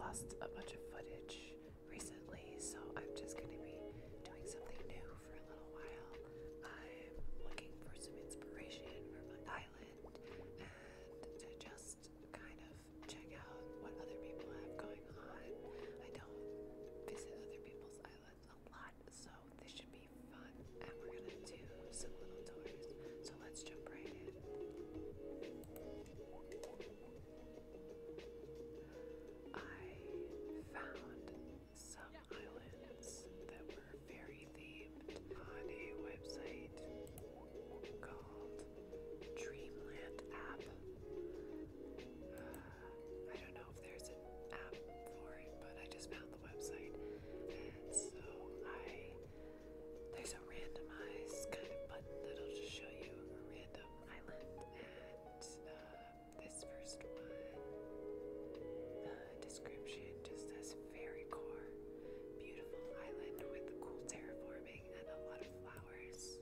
lost a bunch of footage recently, so I'm just going to be doing something new for a little while. I'm looking for some inspiration for my island and to just kind of check out what other people have going on. I don't visit other people's islands a lot, so this should be fun, and we're going to do some little tours. So let's jump right in. I found some islands that were fairy themed on a website called Dreamland App. I don't know if there's an app for it, but I just found the website, and so there's a randomized kind of button that'll just show you a random island, and this first one, the description just says Fairycore, beautiful island with cool terraforming and a lot of flowers.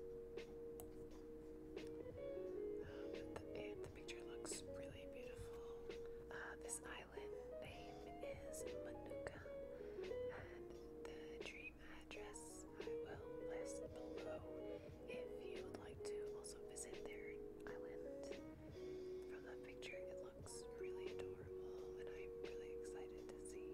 The picture looks really beautiful. This island name is Manuka, and the dream address I will list below if you would like to also visit their island. From the picture, it looks really adorable, and I'm really excited to see.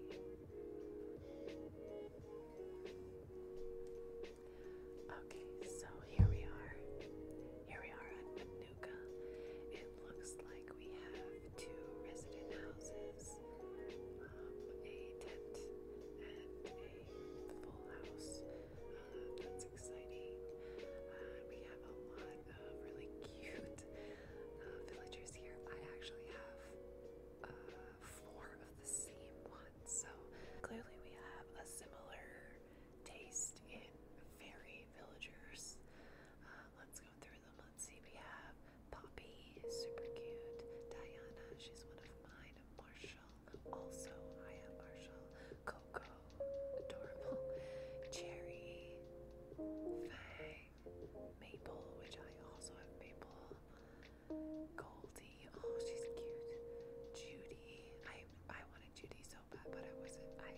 Okay, so here we are. Here we are on Manuka. It looks like we have two resident houses, a tent, and a full house. That's exciting. We have a lot of really cute villagers here. I actually have 4 of the same ones, so clearly we have a similar taste in fairy villagers. Let's go through them. Let's see. We have Poppy, super cute. Diana, she's one of mine. Marshall, also I am Marshall. Coco, adorable. Cherry, Fang, Maple, which I also have Maple. Goldie, oh she's cute. Judy, I wanted Judy so bad, but I wasn't. I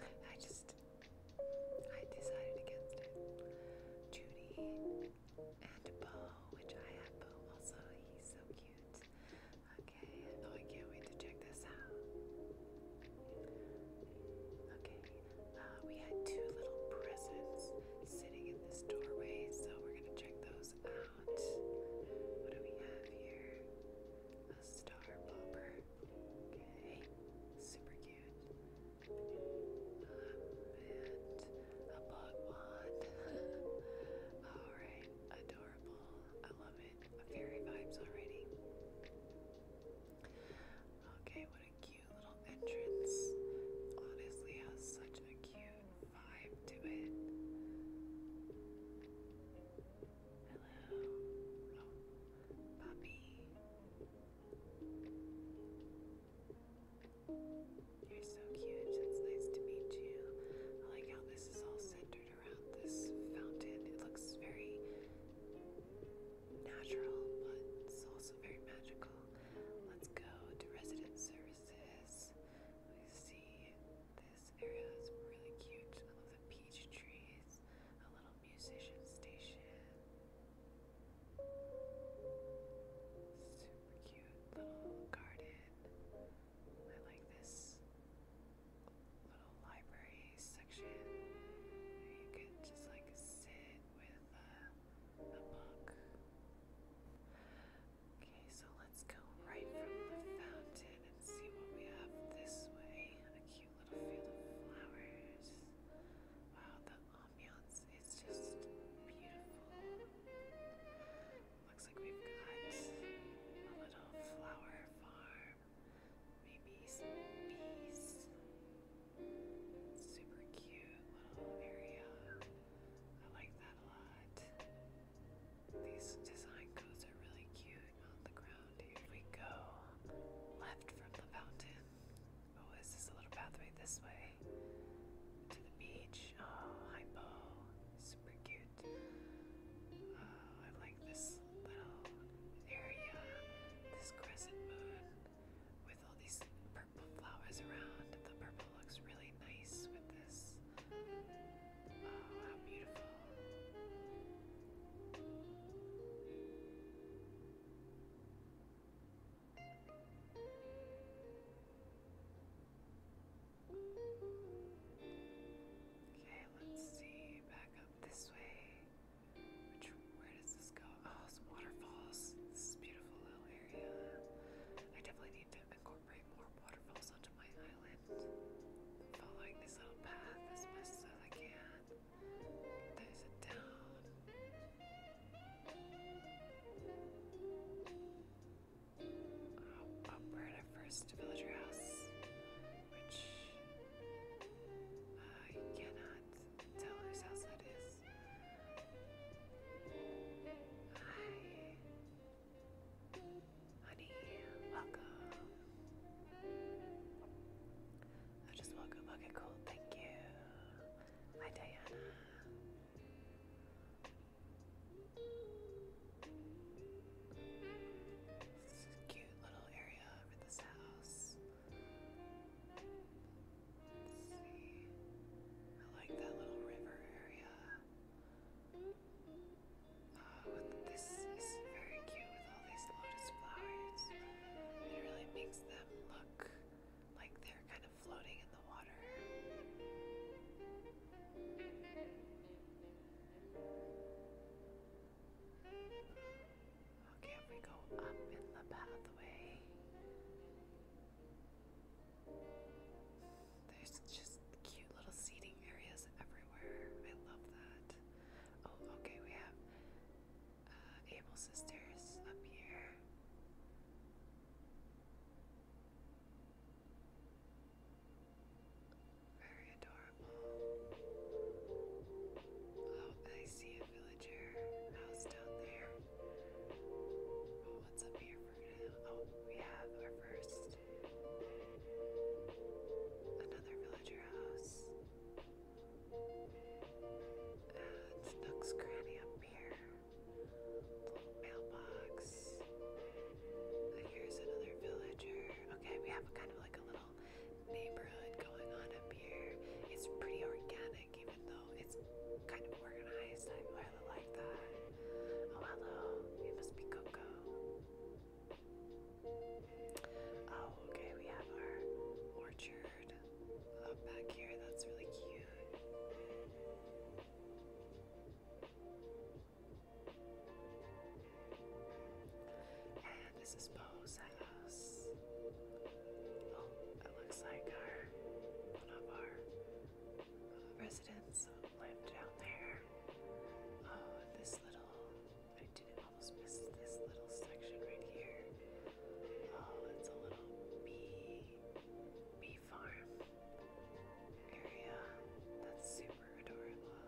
decided against it. Judy and Bo, which I have Bo also. He's so cute. Okay, oh I can't wait to check this out. Okay, we had 2 little presents sitting in this doorway, so we're gonna check those out. What do we have here? A star popper. Okay, super cute. And a bug wand. Alright, adorable. I love it. Fairy vibes already. Okay, what a cute little entrance. Honestly, has such a cute vibe to it. Hello. Oh, puppy. You're so cute. It's nice to meet you. I like how this is all centered around this fountain. It looks very natural, but it's also very magical. Let's go to resident services. We see this area is really cute. I love the peach trees. A little musician station. Super cute little garden. I like this little library section where you can just like sit with a book. Okay, so let's go right from the fountain and see what we have this way. A cute little field of flowers. Wow, the ambiance is just beautiful. Looks like we've got a little flower farm. Maybe some bees. Super cute little area. I like that a lot. These design codes are really cute on the ground here. We go left from the fountain. Oh, is this a little pathway this way? To the beach. Oh, hi Bo. Super cute. I like this little area. This crescent moon with all these purple flowers around. The purple looks first villager house, which I cannot tell whose house that is. Hi, honey, welcome. I just woke up. Okay, cool. Thank you. Hi, Diana. This is a cute little area for this house. Let's see. I like that little river area. This is very cute with all these lotus flowers. It really makes them look like they're kind of floating in the water. Okay, if we go up in the pathway, there's just cute little seating areas everywhere. I love that. Oh, okay, we have Able Sisters up here. Very adorable. Oh, I see a villager house down there. Oh, what's up here for now? Oh, we have our first. Another villager house. And Nook's Cranny up here. Little mailbox. And here's another villager. Okay, we have kind of like a little neighborhood going on up here. It's pretty organic, even though it's kind of organized. I really like that. Oh, hello. You must be Coco. Oh, okay. We have our orchard up back here. That's really cute. And this is Bo's house. Oh, it looks like one of our residents lived down there. Oh, this little, I did almost miss this little section right here. Oh, it's a little bee farm area. That's super adorable.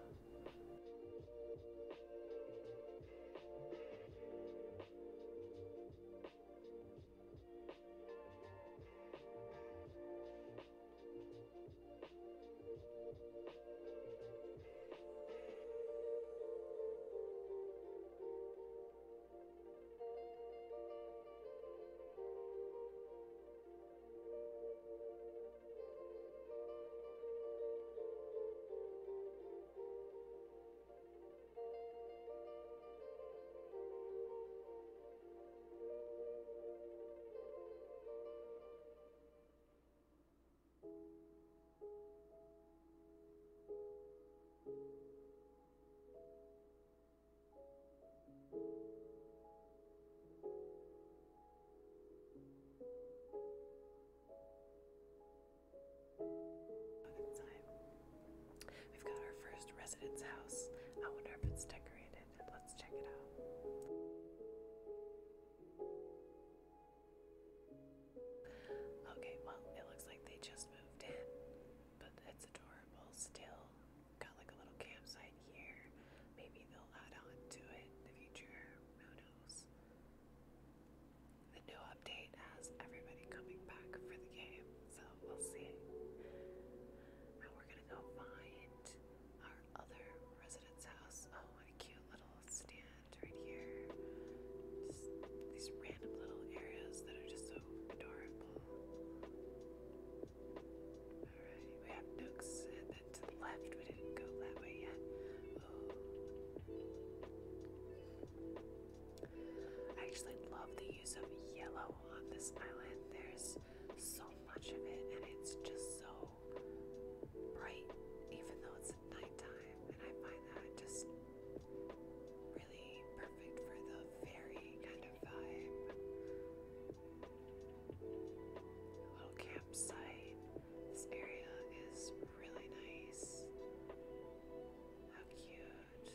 Inside, we've got our first residence house. I wonder if it's decorated. Let's check it out. Okay, well, it looks like they just moved in, but it's adorable still. Got like a little campsite here. Maybe they'll add on to it in the future. Who knows? The new update has everybody coming back for the game, so we'll see. Now we're gonna go find our other residence house. Oh, what a cute little stand right here. Just these random little areas that are just so adorable. Alright, we have nooks, and then to the left, we didn't go that way yet. Oh. I actually love the use of yellow on this island. There's so much of it, and it's just so bright, even though it's at nighttime, and I find that just really perfect for the fairy kind of vibe. A little campsite. This area is really nice. How cute.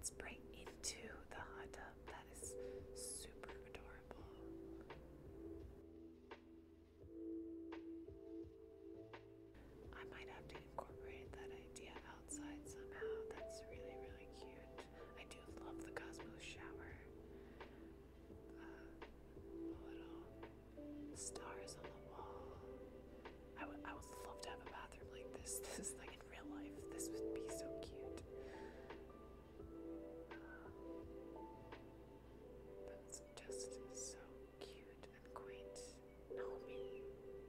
it spray into the hot tub. That is super adorable. I might have to incorporate that idea outside somehow. That's really, really cute. I do love the Cosmos shower. Little stars on the wall. I would love to have a bathroom like this. This is like in real life. This would be so cute. That's just so cute and quaint. Naomi.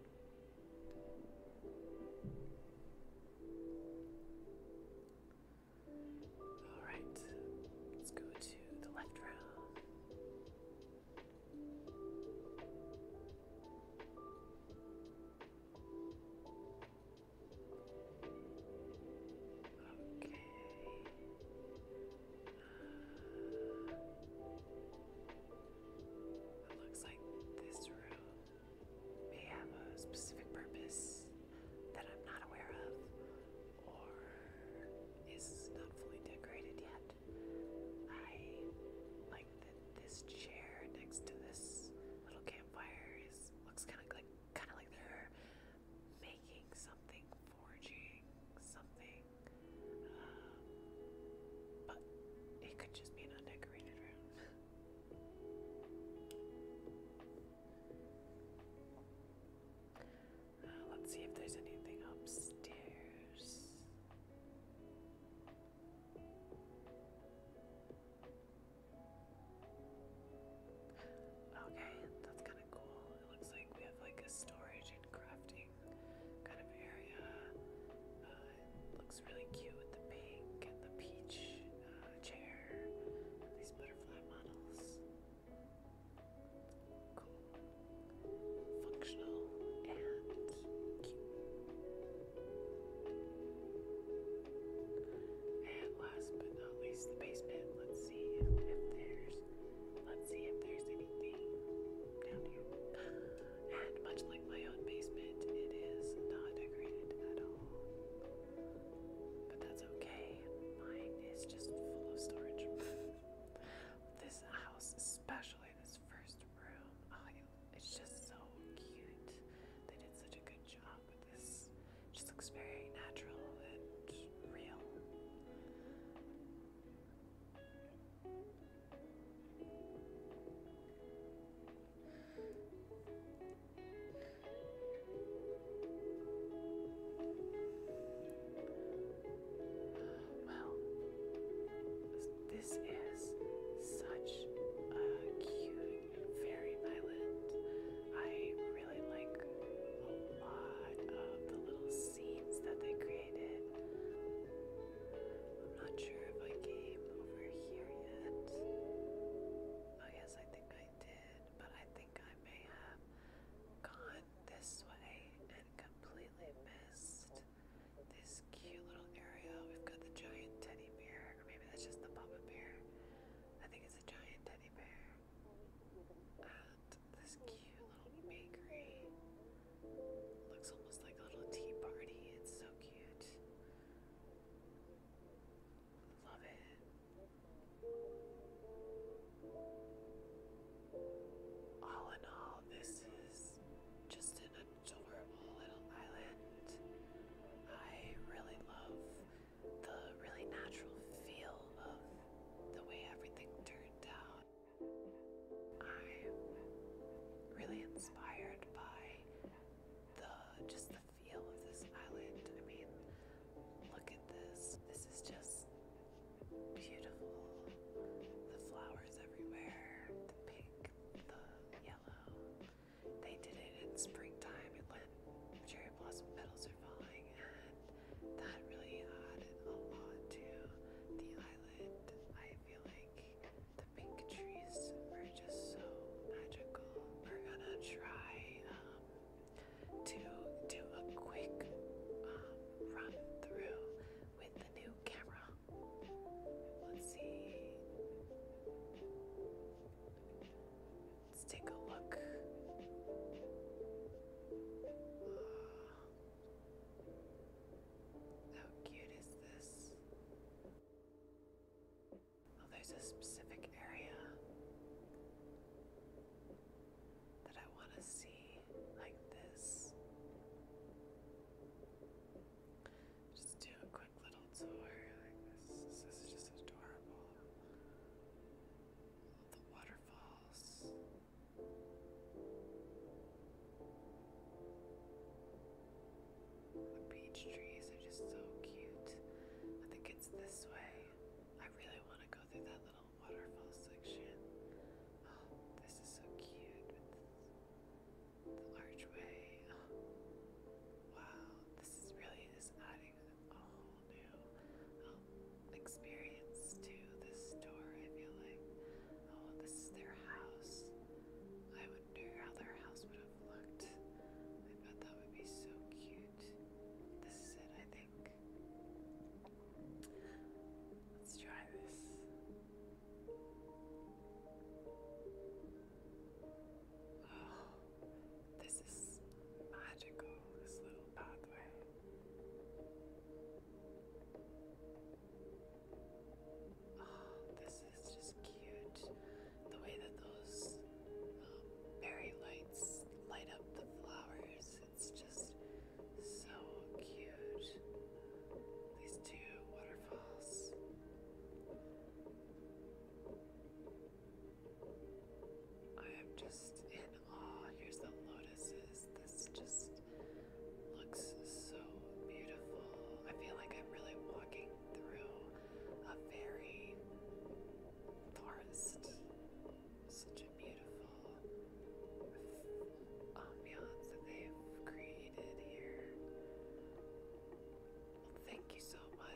Alright, let's go to the left room. Okay. It looks like this room may have a specific purpose that I'm not aware of, or is not fully decorated yet. I like that this chair next to this little campfire looks kind of like they're making something, forging something, but it could just be an undecorated room. Let's see if there's anything upstairs. Okay, that's kind of cool. It looks like we have like a storage and crafting kind of area. It looks really cute with the pink and the peach chair, these butterfly models. Cool. Functional and cute. And last but not least, the basement. Let's see if there's anything down here. And much like my own basement, it is not decorated at all. But that's okay. Mine is just full of storage. This house, especially this first room, it's just so cute. They did such a good job with this. It just looks very natural and real. Well, this is such a cute fairy island. I really like a lot of the little scenes that they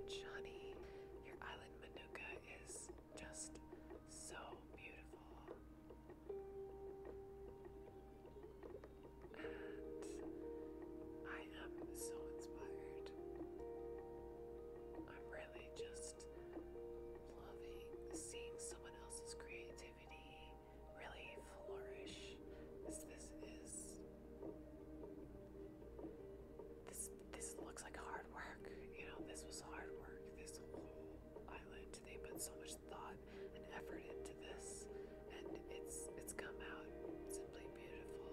much, honey. Your island Manuka is just so beautiful. And I am so inspired. I'm really just loving seeing someone else's creativity really flourish. This looks like hard work. You know, this was hard work. This whole island, they put so much thought and effort into this, and it's come out simply beautiful.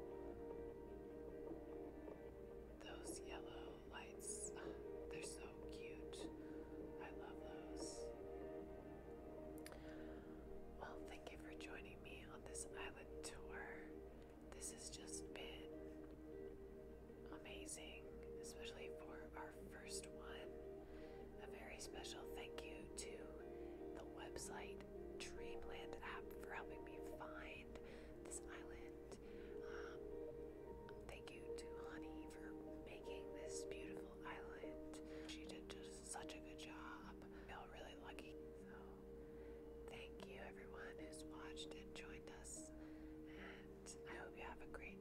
Those yellow lights, they're so cute. I love those. Well, thank you for joining me on this island tour. This has just been amazing, especially for our first one. A very special thank you to the website Dreamland app for helping me find this island. Thank you to Honey for making this beautiful island. She did just such a good job. I feel really lucky. So thank you everyone who's watched and joined us, and I hope you have a great